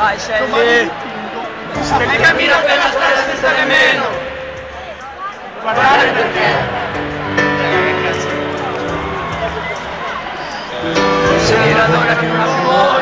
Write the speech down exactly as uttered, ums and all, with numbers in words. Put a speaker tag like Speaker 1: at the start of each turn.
Speaker 1: Vai Shelly! Scelli cammina per la strada senza nemmeno guardare perché sei la donna che non ha più